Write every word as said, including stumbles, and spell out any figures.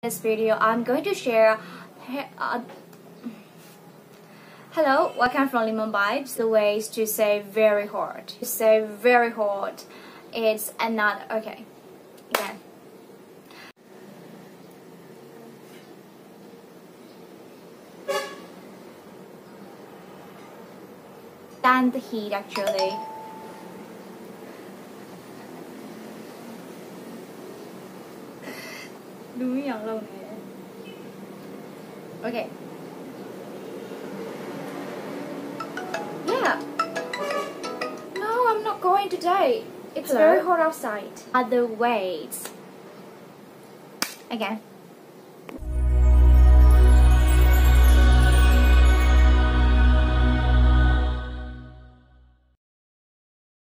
This video, I'm going to share. Uh, hello, welcome from Lemon Vibes. The ways to say very hard. To say very hard, it's another. Okay, again. Stand the heat actually. Okay. Yeah. No, I'm not going today. It's Hello. very hot outside. Other ways. Again.